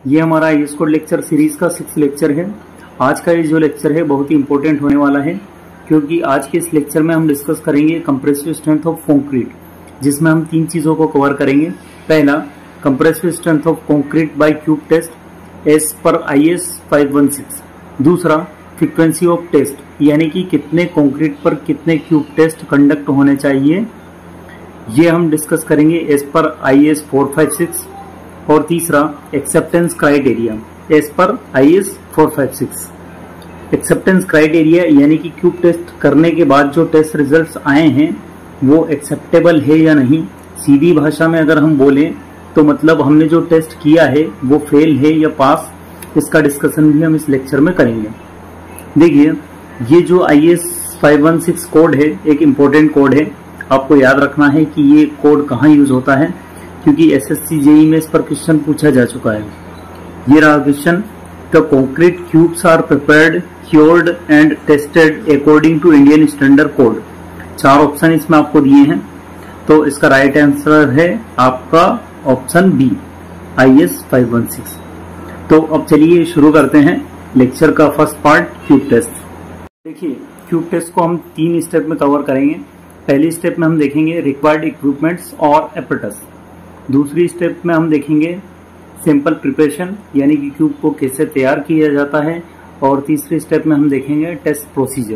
ये हमारा IAS code lecture series का 6th लेक्चर है। आज का ये जो लेक्चर है बहुत ही इंपॉर्टेंट होने वाला है, क्योंकि आज के इस लेक्चर में हम डिस्कस करेंगे कंप्रेसिव स्ट्रेंथ ऑफ कंक्रीट, जिसमें हम 3 चीज़ों को कवर करेंगे। पहला, compressive strength of concrete by cube test as per IAS 516। दूसरा, फ्रीक्वेंसी ऑफ टेस्ट, यानी कि कितने कंक्रीट पर कितने क्यूब टेस्ट कंडक्ट होने चाहिए, ये हम डिस्कस करेंगे एज पर IAS 456। और तीसरा, acceptance criteria as per IAS 456। Acceptance criteria यानी कि क्यूब टेस्ट करने के बाद जो टेस्ट रिजल्ट्स आए हैं वो एक्सेप्टेबल है या नहीं। सीधी भाषा में अगर हम बोलें तो मतलब हमने जो टेस्ट किया है वो फेल है या पास, इसका डिस्कशन भी हम इस लेक्चर में करेंगे। देखिए, ये जो IAS 516 कोड है एक इम्पोर्टेंट कोड है। आपको याद रखना है कि ये कोड कहाँ यूज होता है, क्योंकि SSC JEE में इस पर क्वेश्चन पूछा जा चुका है। ये रहा question, the concrete cubes are prepared, cured and tested according to Indian standard code. 4 option इसमें आपको दिए हैं, तो इसका राइट आंसर है आपका ऑप्शन बी, IAS 516। तो अब चलिए शुरू करते हैं लेक्चर का फर्स्ट पार्ट, क्यूब टेस्ट। देखिए, क्यूब टेस्ट को हम 3 स्टेप में कवर करेंगे। पहली स्टेप में हम देखेंगे रिक्वायर्ड इक्विपमेंट्स और एपरेटस। दूसरी स्टेप में हम देखेंगे सैंपल प्रिपरेशन, यानी कि क्यूब को कैसे तैयार किया जाता है। और तीसरी स्टेप में हम देखेंगे टेस्ट प्रोसीजर।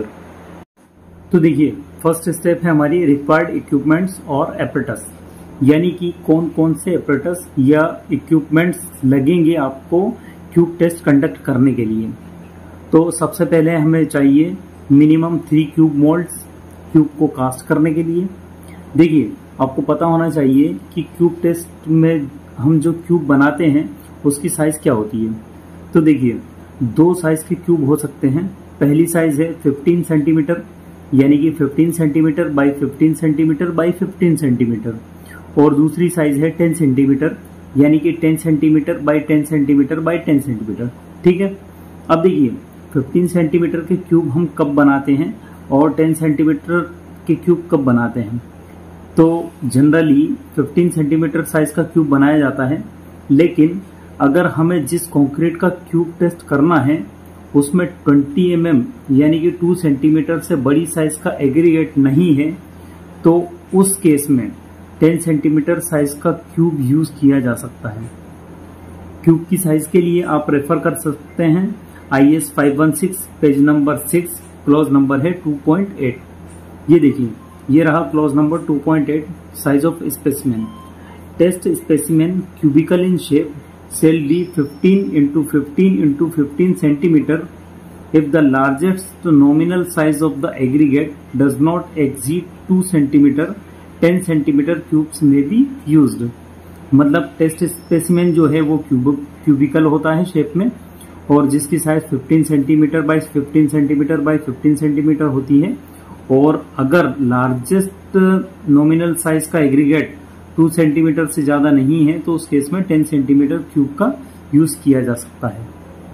तो देखिए, फर्स्ट स्टेप है हमारी रिक्वायर्ड इक्विपमेंट्स और एपरेटस, यानी कि कौन कौन से एपरेटस या इक्विपमेंट्स लगेंगे आपको क्यूब टेस्ट कंडक्ट करने के लिए। तो सबसे पहले हमें चाहिए मिनिमम 3 क्यूब मोल्ड्स क्यूब को कास्ट करने के लिए। देखिए, आपको पता होना चाहिए कि क्यूब टेस्ट में हम जो क्यूब बनाते हैं उसकी साइज क्या होती है। तो देखिए, 2 साइज के क्यूब हो सकते हैं। पहली साइज है 15 सेंटीमीटर, यानी कि 15 centimetre by 15 centimetre by 15 centimetre. और दूसरी साइज है 10 सेंटीमीटर, यानी कि 10 centimetre by 10 centimetre by 10 centimetre. ठीक है। अब देखिए, 15 सेंटीमीटर के क्यूब हम कब बनाते हैं और 10 सेंटीमीटर के क्यूब कब बनाते हैं। तो जनरली 15 सेंटीमीटर साइज का क्यूब बनाया जाता है, लेकिन अगर हमें जिस कंक्रीट का क्यूब टेस्ट करना है उसमें 20 mm यानी कि 2 सेंटीमीटर से बड़ी साइज का एग्रीगेट नहीं है, तो उस केस में 10 सेंटीमीटर साइज का क्यूब यूज किया जा सकता है। क्यूब की साइज के लिए आप रेफर कर सकते हैं IAS 516 page number 6, clause number है 2.8। ये देखिए, ये रहा clause number 2.8, size of specimen. Test specimen cubical in shape shall be 15 into 15 into 15 centimeter if the largest nominal size of the aggregate does not exceed 2 centimeter, 10 centimeter cubes may be used। मतलब test specimen जो है वो cubicle होता है shape में, और जिसकी size 15 centimetre by 15 centimetre by 15 centimetre होती है। और अगर लार्जेस्ट नॉमिनल साइज का एग्रीगेट 2 सेंटीमीटर से ज्यादा नहीं है तो उस केस में 10 सेंटीमीटर क्यूब का यूज किया जा सकता है।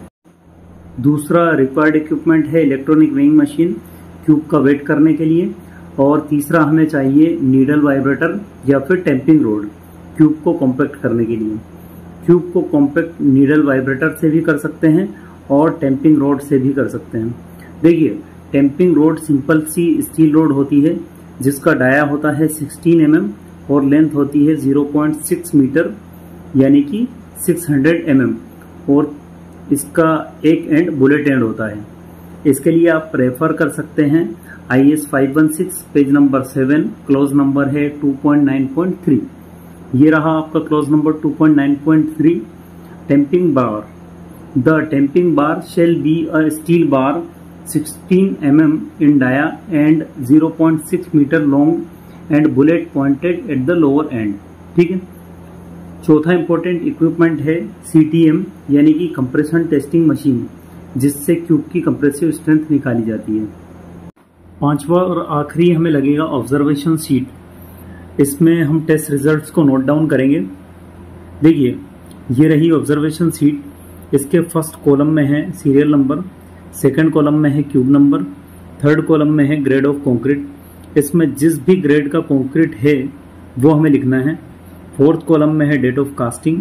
दूसरा रिक्वायर्ड इक्विपमेंट है इलेक्ट्रॉनिक वेइंग मशीन क्यूब का वेट करने के लिए। और तीसरा हमें चाहिए नीडल वाइब्रेटर या फिर टेम्पिंग रोड क्यूब को कॉम्पैक्ट करने के लिए। क्यूब को कॉम्पैक्ट नीडल वाइब्रेटर से भी कर सकते हैं और टेम्पिंग रोड से भी कर सकते हैं। देखिए, टेम्पिंग रोड सिंपल सी स्टील रोड होती है जिसका डाया होता है 16 mm और लेंथ होती है 0.6 मीटर, यानी कि 600 mm, और इसका एक एंड बुलेट एंड होता है। इसके लिए आप रेफर कर सकते हैं IAS 516 page number 7, clause number है 2.9.3। ये रहा आपका clause number 2.9.3। Tamping bar, the tamping bar shall be a steel bar 16 mm in dia and 0.6 meter long and bullet pointed at the lower end। ठीक है। चौथा इंपॉर्टेंट इक्विपमेंट है CTM, यानी कि कंप्रेशन टेस्टिंग मशीन, जिससे cube की compressive strength निकाली जाती है। पांचवा और आखिरी हमें लगेगा ऑब्जर्वेशन शीट। इसमें हम टेस्ट रिजल्ट्स को नोट डाउन करेंगे। देखिए, ये रही ऑब्जर्वेशन शीट। इसके फर्स्ट कॉलम में है सीरियल नंबर, सेकंड कॉलम में है क्यूब नंबर, थर्ड कॉलम में है ग्रेड ऑफ कंक्रीट। इसमें जिस भी ग्रेड का कंक्रीट है वो हमें लिखना है। फोर्थ कॉलम में है डेट ऑफ कास्टिंग,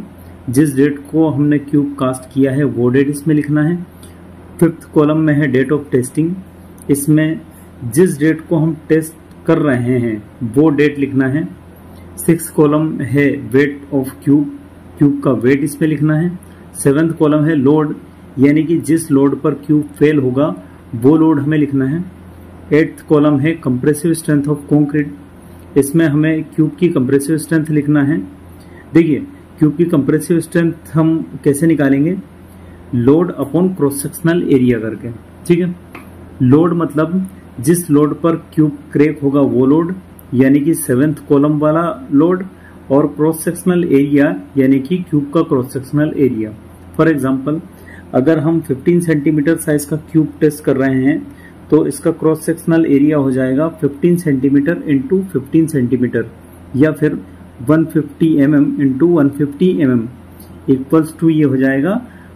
जिस डेट को हमने क्यूब कास्ट किया है वो डेट इसमें लिखना है। 5th कॉलम में है डेट ऑफ टेस्टिंग, इसमें जिस डेट को हम टेस्ट कर रहे हैं वो डेट लिखना है। 6th कॉलम है वेट ऑफ क्यूब, क्यूब का वेट इसमें लिखना है। 7th कॉलम है लोड, यानी कि जिस लोड पर क्यूब फेल होगा वो लोड हमें लिखना है। 8th कॉलम है कंप्रेसिव स्ट्रेंथ ऑफ कंक्रीट, इसमें हमें क्यूब की कंप्रेसिव स्ट्रेंथ लिखना है। देखिए क्यूब की कंप्रेसिव स्ट्रेंथ हम कैसे निकालेंगे, load upon cross sectional area करके, ठीक है। लोड मतलब जिस लोड पर क्यूब क्रैक होगा वो लोड, यानी कि 7th कॉलम वाला लोड, और क्रॉस सेक्शनल एरिया यानी कि क्यूब का cross sectional area. For example अगर हम 15 सेंटीमीटर साइज का क्यूब टेस्ट कर रहे हैं तो इसका क्रॉस सेक्शनल एरिया हो जाएगा 15 सेंटीमीटर इंटू 15 सेंटीमीटर, या फिर 150 mm into 150 mm equals to ये हो जाएगा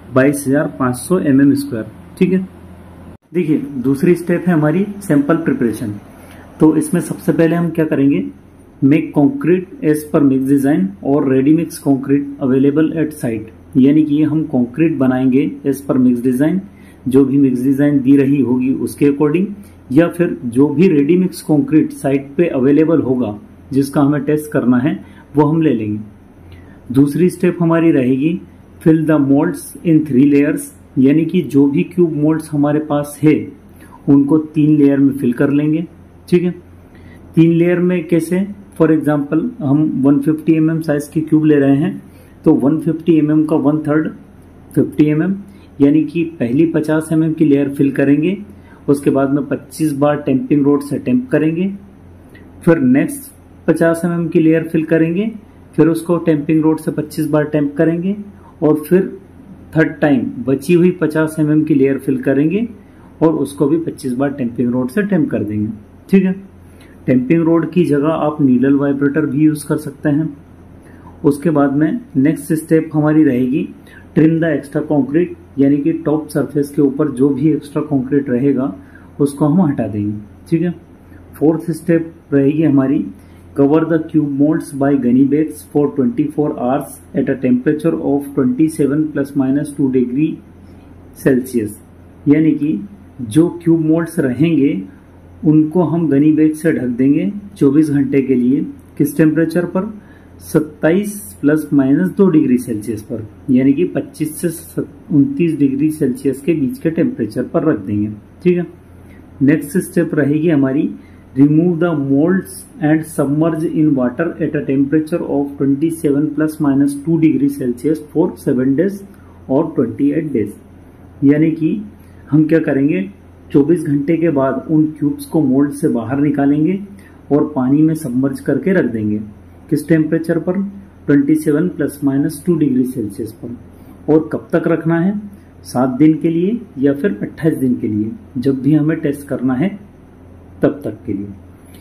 22,500 mm², ठीक है। देखिए दूसरी स्टेप है हमारी सैंपल प्रिपरेशन। तो इसमें सबसे पहले हम क्या करेंगे, make concrete as per mix design और ready mix concrete available at site, यानी कि हम कंक्रीट बनाएंगे एज पर मिक्स डिजाइन, जो भी मिक्स डिजाइन दी रही होगी उसके अकॉर्डिंग, या फिर जो भी रेडी मिक्स कंक्रीट साइट पे अवेलेबल होगा जिसका हमें टेस्ट करना है वो हम ले लेंगे। दूसरी स्टेप हमारी रहेगी fill the moulds in 3 layers, यानी कि जो भी क्यूब मोल्ड्स हमारे पास है उनको 3 लेयर में फिल कर लेंगे, ठीक है। 3 लेयर में कैसे, फॉर एग्जांपल हम 150 mm साइज की क्यूब ले रहे हैं तो 150 mm का 1/3 50 mm, यानी कि पहली 50 mm की लेयर फिल करेंगे, उसके बाद में 25 बार टेम्पिंग रोड से टेम्प करेंगे, फिर नेक्स्ट 50 mm की लेयर फिल करेंगे, फिर उसको टेम्पिंग रोड से 25 बार टेम्प करेंगे, और फिर थर्ड टाइम बची हुई 50 mm की लेयर फिल करेंगे और उसको भी 25 बार टेम्पिंग रोड से टेम्प कर देंगे, ठीक है। टेम्पिंग रोड की जगह आप नीडल वाइब्रेटर भी यूज कर सकते हैं। उसके बाद में नेक्स्ट स्टेप हमारी रहेगी ट्रिम द एक्स्ट्रा कंक्रीट, यानी कि टॉप सरफेस के ऊपर जो भी एक्स्ट्रा कंक्रीट रहेगा उसको हम हटा देंगे, ठीक है। 4th स्टेप रहेगी हमारी cover the cube moulds by gunny bags for 24 hours at a temperature of 27 ± 2 degree Celsius, यानी कि जो क्यूब मोल्ड्स रहेंगे उनको हम गनी बैग से ढक देंगे 24 घंटे के लिए। किस टेम्परेचर पर, 27 ± 2 डिग्री सेल्सियस पर, यानी कि 25 से 29 डिग्री सेल्सियस के बीच के टेम्परेचर पर रख देंगे, ठीक है। नेक्स्ट स्टेप रहेगी हमारी remove the moulds and submerge in water at a temperature of 27 ± 2 degree Celsius for 7 days और 28 डेज, यानी कि हम क्या करेंगे 24 घंटे के बाद उन क्यूब्स को मोल्ड से बाहर निकालेंगे और पानी में सबमर्ज करके रख देंगे। किस टेम्परेचर पर, 27 ± 2 डिग्री सेल्सियस पर। और कब तक रखना है, 7 दिन के लिए या फिर 28 दिन के लिए, जब भी हमें टेस्ट करना है तब तक के लिए।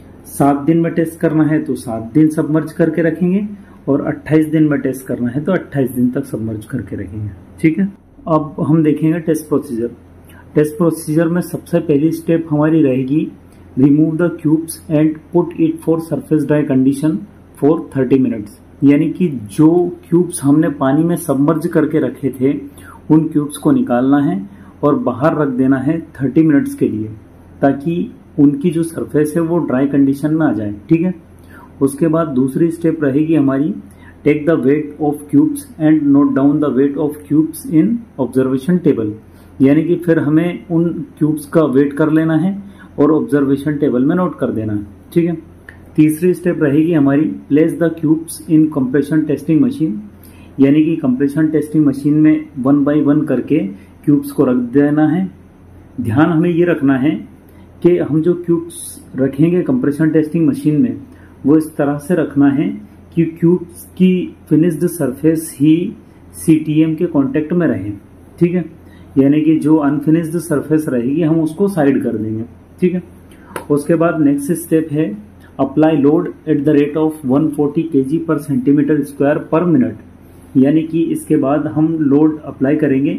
7 दिन में टेस्ट करना है तो 7 दिन सबमर्ज करके रखेंगे, और 28 दिन में टेस्ट करना है तो 28 दिन तक सबमर्ज करके रखेंगे, ठीक है। अब हम देखेंगे टेस्ट प्रोसीजर। टेस्ट प्रोसीजर में सबसे पहली स्टेप हमारी रहेगी remove the cubes and put it for surface dry condition for 30 minutes, यानी कि जो क्यूब्स हमने पानी में सबमर्ज करके रखे थे उन क्यूब्स को निकालना है और बाहर रख देना है 30 मिनट्स के लिए, ताकि उनकी जो सरफेस है वो ड्राई कंडीशन में आ जाए, ठीक है। उसके बाद दूसरी स्टेप रहेगी हमारी take the weight of cubes and note down the weight of cubes in observation table, यानी कि फिर हमें उन क्यूब्स का वेट कर लेना है और ऑब्जर्वेशन टेबल में नोट कर देना है, ठीक है। तीसरी स्टेप रहेगी हमारी place the cubes in compression testing machine, यानी कि कंप्रेशन टेस्टिंग मशीन में 1 बाय 1 करके क्यूब्स को रख देना है। ध्यान हमें ये रखना है कि हम जो क्यूब्स रखेंगे कंप्रेशन टेस्टिंग मशीन में वो इस तरह से रखना है कि क्यूब्स की फिनिश्ड सरफेस ही CTM के कांटेक्ट में रहे, ठीक है। यानी कि जो अनफिनिश्ड सरफेस रहेगी हम उसको साइड कर देंगे, ठीक है। उसके बाद नेक्स्ट स्टेप है apply load at the rate of 140 kg per centimetre square per minute, यानी कि इसके बाद हम लोड अप्लाई करेंगे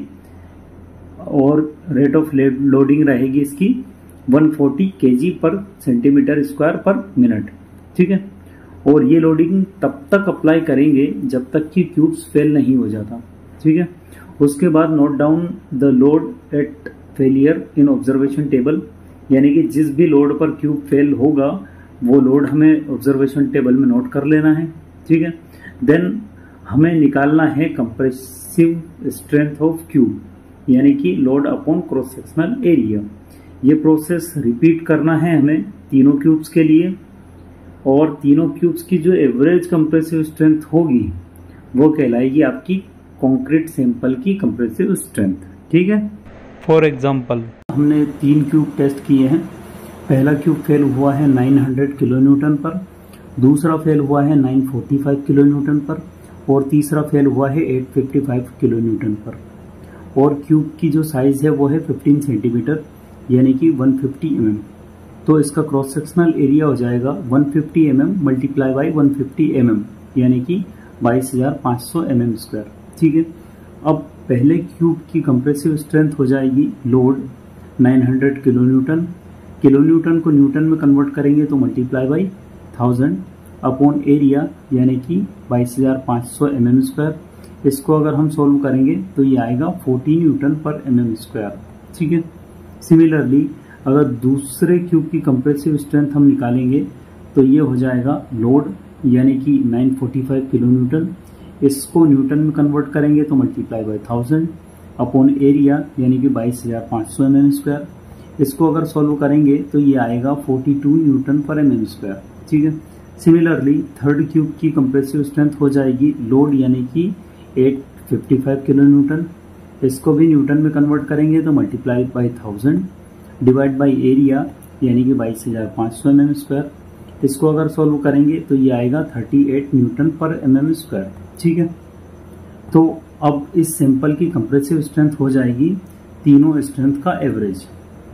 और रेट ऑफ लोडिंग रहेगी इसकी 140 kg per centimetre square per minute, ठीक है। और ये लोडिंग तब तक अप्लाई करेंगे जब तक कि क्यूब्स फेल नहीं हो जाता, ठीक है। उसके बाद note down the load at failure in observation table, यानी कि जिस भी लोड पर क्यूब फेल होगा वो लोड हमें ऑब्जर्वेशन टेबल में नोट कर लेना है, ठीक है। देन हमें निकालना है कंप्रेसिव स्ट्रेंथ ऑफ क्यूब, यानी कि load upon cross sectional area. ये प्रोसेस रिपीट करना है हमें तीनों क्यूब्स के लिए, और तीनों क्यूब्स की जो एवरेज कंप्रेसिव स्ट्रेंथ होगी वो कहलाएगी आपकी कंक्रीट सैंपल की कंप्रेसिव स्ट्रेंथ, ठीक है। फॉर एग्जांपल हमने 3 क्यूब टेस्ट किए हैं। पहला क्यूब फेल हुआ है 900 किलो न्यूटन पर, दूसरा फेल हुआ है 945 किलो न्यूटन पर, और तीसरा फेल हुआ है 855 किलो न्यूटन पर। और क्यूब की जो साइज है वो है 15 सेंटीमीटर, यानी कि 150 mm। तो इसका क्रॉस सेक्शनल एरिया हो जाएगा 150 mm मल्टीप्लाई बाई 150 mm, यानी कि 22,500 mm², ठीक है। अब पहले क्यूब की कंप्रेसिव स्ट्रेंथ हो जाएगी load 900 kilo newton. Kilo newton को न्यूटन में कन्वर्ट करेंगे तो मल्टीप्लाई बाई 1000 अपॉन एरिया, यानी कि 22,500 mm²। इसको अगर हम सॉल्व करेंगे तो ये आएगा 40 न्यूटन पर mm², ठीक है। सिमिलरली अगर दूसरे क्यूब की कंप्रेसिव स्ट्रेंथ हम निकालेंगे तो ये हो जाएगा लोड, यानी कि 945 किलो न्यूटन। इसको न्यूटन में कन्वर्ट करेंगे तो मल्टीप्लाई बाई 1000 अपॉन एरिया, यानी कि 22,500 mm²। इसको अगर सॉल्व करेंगे तो ये आएगा 42 न्यूटन पर mm², ठीक है। सिमिलरली थर्ड क्यूब की कंप्रेसिव स्ट्रेंथ हो जाएगी लोड, यानी कि 855 किलो न्यूटन। इसको भी न्यूटन में कन्वर्ट करेंगे तो multiply by 1000 divide by area, यानी कि 22,500 mm²। इसको अगर सॉल्व करेंगे तो ये आएगा 38 न्यूटन पर mm², ठीक है। तो अब इस सैंपल की कंप्रेसिव स्ट्रेंथ हो जाएगी तीनों स्ट्रेंथ का एवरेज।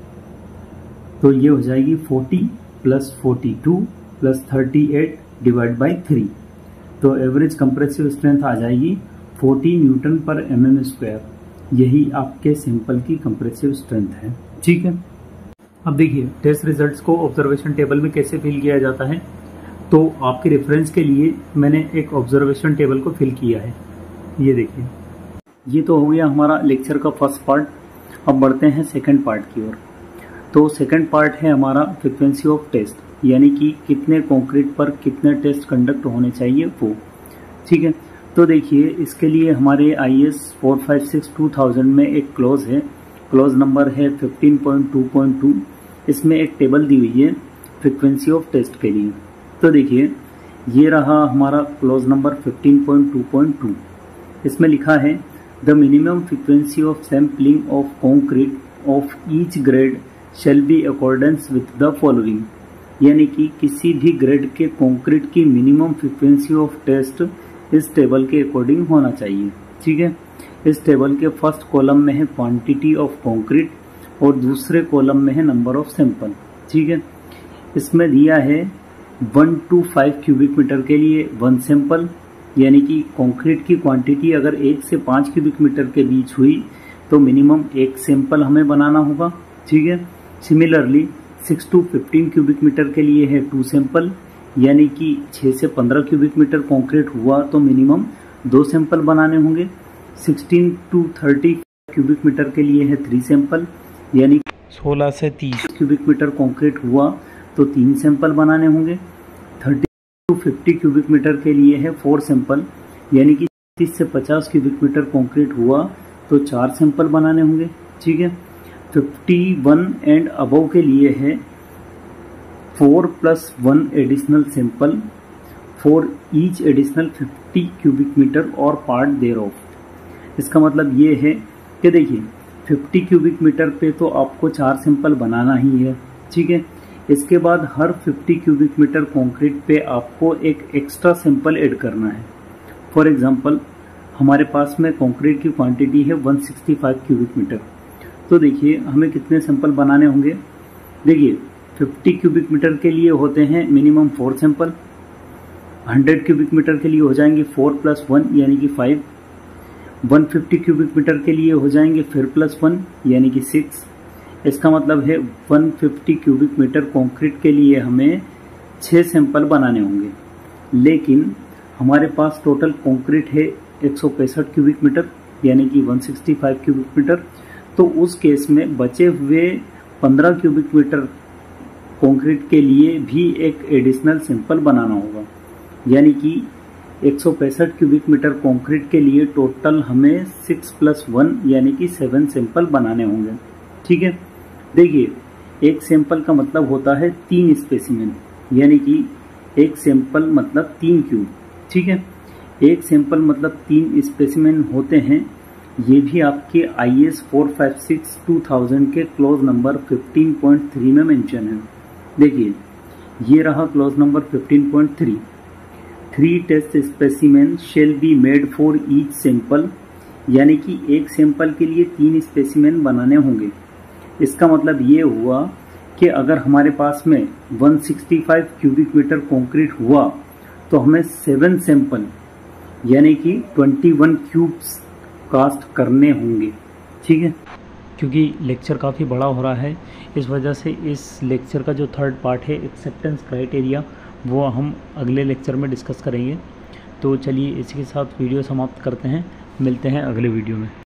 तो ये हो जाएगी 40 प्लस 42 प्लस 38 डिवाइड बाई 3। तो एवरेज कंप्रेसिव स्ट्रेंथ आ जाएगी 40 न्यूटन पर mm²। यही आपके सैंपल की कंप्रेसिव स्ट्रेंथ है, ठीक है। अब देखिए टेस्ट रिजल्ट्स को ऑब्जर्वेशन टेबल में कैसे फिल किया जाता है। तो आपके रेफरेंस के लिए मैंने एक ऑब्जर्वेशन टेबल को फिल किया है, ये देखिए। ये तो हो गया हमारा लेक्चर का फर्स्ट पार्ट। अब बढ़ते हैं सेकंड पार्ट की ओर। तो सेकंड पार्ट है हमारा फ्रीक्वेंसी ऑफ टेस्ट, यानी कि कितने कंक्रीट पर कितने टेस्ट कंडक्ट होने चाहिए वो, ठीक है। तो देखिए इसके लिए हमारे IS 456-2000 में एक क्लॉज है, क्लॉज नंबर है 15.2.2। इसमें एक टेबल दी हुई है फ्रीक्वेंसी ऑफ टेस्ट के लिए। तो देखिए ये रहा हमारा क्लॉज नंबर 15.2.2। इसमें लिखा है the minimum frequency of sampling of concrete of each grade shall be accordance with the following, यानी कि किसी भी ग्रेड के कॉन्क्रीट की मिनिमम फ्रीक्वेंसी ऑफ टेस्ट इस टेबल के अकॉर्डिंग होना चाहिए, ठीक है। इस टेबल के फर्स्ट कॉलम में है क्वांटिटी ऑफ कंक्रीट और दूसरे कॉलम में है नंबर ऑफ सैंपल, ठीक है। इसमें दिया है 1 to 5 क्यूबिक मीटर के लिए 1 सैंपल, यानी कि कंक्रीट की क्वांटिटी अगर 1 से 5 क्यूबिक मीटर के बीच हुई तो मिनिमम 1 सैंपल हमें बनाना होगा, ठीक है। सिमिलरली 6 to 15 क्यूबिक मीटर के लिए है 2 सैंपल, यानी कि 6 से 15 क्यूबिक मीटर कंक्रीट हुआ तो मिनिमम 2 सैंपल बनाने होंगे। 16 to 30 क्यूबिक मीटर के लिए है 3 सैंपल, यानी 16 से 30 क्यूबिक मीटर कंक्रीट हुआ तो 3 सैंपल बनाने होंगे। 30 to 50 क्यूबिक मीटर के लिए है 4 सैंपल, यानी कि 30 से 50 क्यूबिक मीटर कंक्रीट हुआ तो 4 सैंपल बनाने होंगे, ठीक है। 51 एंड अबव के लिए है 4 + 1 additional sample for each additional 50 cubic metre और पार्ट देयर ऑफ। इसका मतलब ये है कि देखिए 50 क्यूबिक मीटर पे तो आपको 4 सैंपल बनाना ही है, ठीक है। इसके बाद हर 50 क्यूबिक मीटर कंक्रीट पे आपको एक एक्स्ट्रा सैंपल ऐड करना है। फॉर एग्जांपल हमारे पास में कंक्रीट की क्वांटिटी है 165 क्यूबिक मीटर। तो देखिए हमें कितने सैंपल बनाने होंगे। देखिए 50 क्यूबिक मीटर के लिए होते हैं मिनिमम 4 सैंपल, 100 क्यूबिक मीटर के लिए हो जाएंगे 4 + 1 यानी कि 5, 150 क्यूबिक मीटर के लिए हो जाएंगे फिर +1 यानी कि 6। इसका मतलब है 150 क्यूबिक मीटर कंक्रीट के लिए हमें 6 सैंपल बनाने होंगे। लेकिन हमारे पास टोटल कंक्रीट है 165 क्यूबिक मीटर यानी कि 165 क्यूबिक मीटर। तो उस केस में बचे हुए 15 क्यूबिक मीटर कंक्रीट के लिए भी एक एडिशनल सैंपल बनाना होगा, यानी कि 165 क्यूबिक मीटर कंक्रीट के लिए टोटल हमें 6+1 यानी कि 7 सैंपल बनाने होंगे। ठीक है, देखिए एक सैंपल का मतलब होता है 3 स्पेसिमेन, यानी कि एक सैंपल मतलब 3 क्यूब। ठीक है, एक सैंपल मतलब 3 स्पेसिमेन होते हैं। ये भी आपके IS 456-2000 के क्लॉज नंबर 15.3 में मेंशन है। देखिए ये रहा clause number 15.3। 3 test specimen shall be made for each sample, यानी कि एक सैंपल के लिए 3 स्पेसिमेन बनाने होंगे। इसका मतलब ये हुआ कि अगर हमारे पास में 165 क्यूबिक मीटर कंक्रीट हुआ तो हमें 7 सैंपल यानी कि 21 क्यूब्स कास्ट करने होंगे। ठीक है, क्योंकि लेक्चर काफ़ी बड़ा हो रहा है, इस वजह से इस लेक्चर का जो थर्ड पार्ट है एक्सेप्टेंस क्राइटेरिया, वो हम अगले लेक्चर में डिस्कस करेंगे। तो चलिए इसी के साथ वीडियो समाप्त करते हैं, मिलते हैं अगले वीडियो में।